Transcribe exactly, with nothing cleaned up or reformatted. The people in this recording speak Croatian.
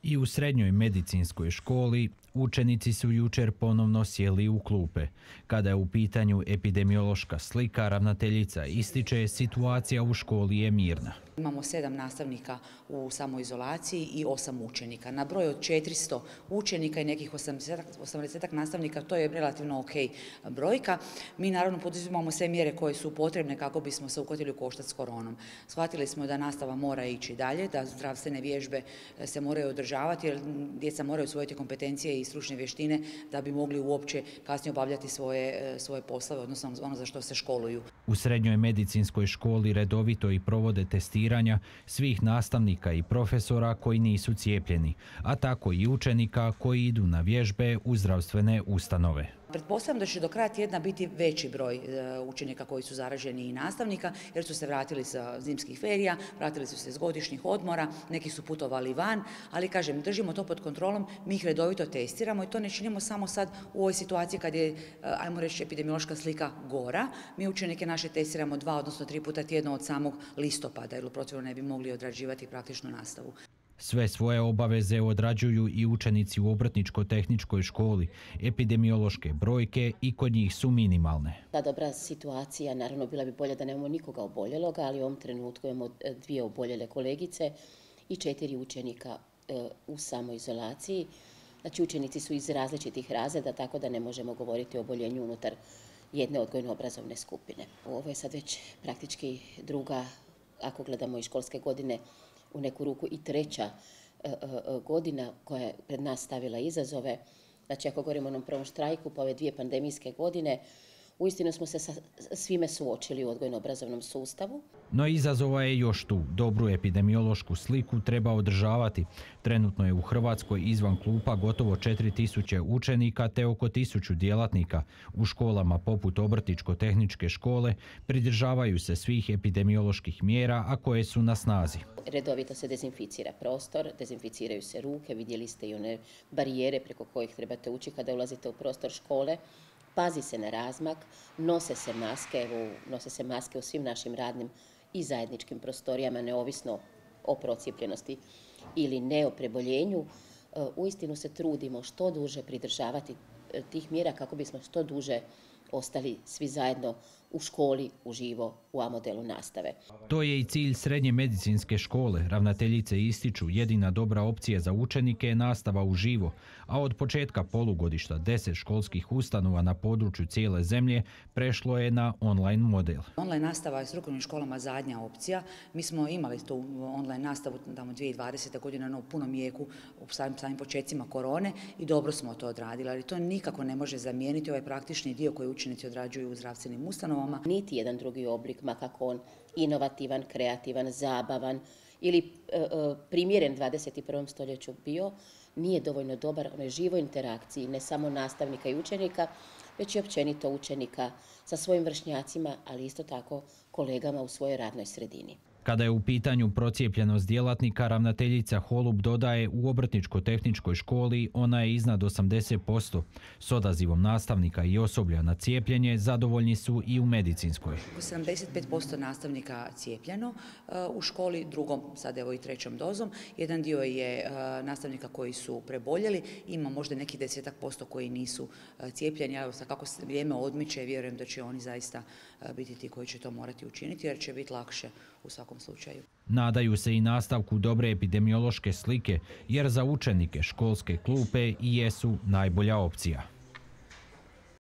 I u srednjoj medicinskoj školi učenici su jučer ponovno sjeli u klupe. Kada je u pitanju epidemiološka slika, ravnateljica ističe situacija u školi je mirna. Imamo sedam nastavnika u samoizolaciji i osam učenika. Na broj od četiristo učenika i nekih osamdesetak nastavnika, to je relativno ok brojka. Mi naravno poduzimamo sve mjere koje su potrebne kako bismo se uhvatili u koštac s koronom. Shvatili smo da nastava mora ići dalje, da zdravstvene vježbe se moraju održavati jer djeca moraju usvojiti kompetencije i stručne vještine da bi mogli uopće kasnije obavljati svoje, svoje poslove, odnosno ono za što se školuju. U srednjoj medicinskoj školi redovito i provode testiranja svih nastavnika i profesora koji nisu cijepljeni, a tako i učenika koji idu na vježbe u zdravstvene ustanove. Pretpostavljam da će do kraja tjedna biti veći broj učenika koji su zaraženi i nastavnika jer su se vratili sa zimskih ferija, vratili su se s godišnjih odmora, neki su putovali van, ali kažem, držimo to pod kontrolom, mi ih redovito testiramo i to ne činimo samo sad u ovoj situaciji kad je, ajmo reći, epidemiološka slika gora. Mi učenike naše testiramo dva, odnosno tri puta tjedno od samog listopada jer u protivnom ne bi mogli odrađivati praktičnu nastavu. Sve svoje obaveze odrađuju i učenici u obrtničko-tehničkoj školi. Epidemiološke brojke i kod njih su minimalne. Ta dobra situacija, naravno bila bi bolja da nemamo nikoga oboljeloga, ali u ovom trenutku imamo dvije oboljele kolegice i četiri učenika u samoizolaciji. Znači učenici su iz različitih razreda, tako da ne možemo govoriti o oboljenju unutar jedne odgojno-obrazovne skupine. Ovo je sad već praktički druga, ako gledamo i školske godine, u neku ruku i treća e, e, godina koja je pred nas stavila izazove. Znači ako govorimo o onom prvom štrajku pa ove dvije pandemijske godine, uistinu smo se sa svime suočili u odgojno-obrazovnom sustavu. No izazova je još tu. Dobru epidemiološku sliku treba održavati. Trenutno je u Hrvatskoj izvan klupa gotovo četiri tisuće učenika te oko tisuću djelatnika. U školama poput obrtničko-tehničke škole pridržavaju se svih epidemioloških mjera, a koje su na snazi. Redovito se dezinficira prostor, dezinficiraju se ruke, vidjeli ste i one barijere preko kojih trebate ući kada ulazite u prostor škole. Pazi se na razmak, nose se maske, evo, nose se maske u svim našim radnim i zajedničkim prostorijama, neovisno o procijepljenosti ili ne o preboljenju. Uistinu se trudimo što duže pridržavati tih mjera kako bismo što duže ostali svi zajedno u školi, uživo, u A modelu nastave. To je i cilj srednje medicinske škole. Ravnateljice ističu jedina dobra opcija za učenike je nastava uživo, a od početka polugodišta deset školskih ustanova na području cijele zemlje prešlo je na online model. Online nastava je strukovnim školama zadnja opcija. Mi smo imali tu online nastavu tamo dvije tisuće dvadesete. godine na punom jeku u samim početcima korone i dobro smo to odradili, ali to nikako ne može zamijeniti ovaj praktični dio koji učenici odrađuju u zdravstvenim ustanovama. Niti jedan drugi oblik, makako on inovativan, kreativan, zabavan ili e, e, primjeren dvadeset i prvom stoljeću bio, nije dovoljno dobar onoj živoj interakciji ne samo nastavnika i učenika, već i općenito učenika sa svojim vršnjacima, ali isto tako kolegama u svojoj radnoj sredini. Kada je u pitanju procijepljenost djelatnika, ravnateljica Holub dodaje u obrtničko-tehničkoj školi ona je iznad osamdeset posto. S odazivom nastavnika i osoblja na cijepljenje zadovoljni su i u medicinskoj. sedamdeset pet posto nastavnika cijepljeno u školi, drugom, sad evo i trećom dozom. Jedan dio je nastavnika koji su preboljeli, ima možda nekih desetak posto koji nisu cijepljeni. Evo, kako se vrijeme odmiče, vjerujem da će oni zaista biti ti koji će to morati učiniti jer će biti lakše u svakom slučaju. Nadaju se i nastavku dobre epidemiološke slike, jer za učenike školske klupe i jesu najbolja opcija.